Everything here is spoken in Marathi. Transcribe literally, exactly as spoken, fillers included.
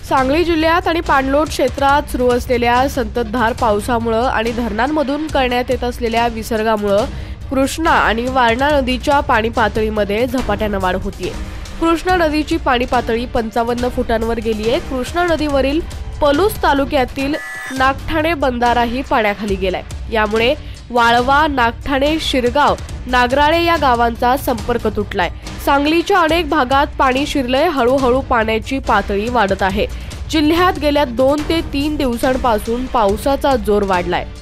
सांगली जिल्ह्यात आणि पाणलोट क्षेत्रात सुरू असलेल्या संततधार पावसामुळे आणि धरणांमधून करण्यात येत असलेल्या विसर्गामुळे कृष्णा आणि वारणा नदीच्या पाणी पातळीमध्ये झपाट्याने वाढ होतीये। कृष्णा नदीची पाणी पातळी पंचावन्न फुटांवर गेलीये। कृष्णा नदीवरील पलूस तालुक्यातील नागठाणे बंधाराही पाण्याखाली गेलाय। यामुळे वाळवा, नागठाणे, शिरगाव, नागराळे या गावांचा संपर्क तुटलाय। सांगलीच्या अनेक भागात पाणी शिरलंय। हळूहळू पाण्याची पातळी वाढत आहे। जिल्ह्यात गेल्या दोन ते तीन दिवसांपासून पावसाचा जोर वाढलाय।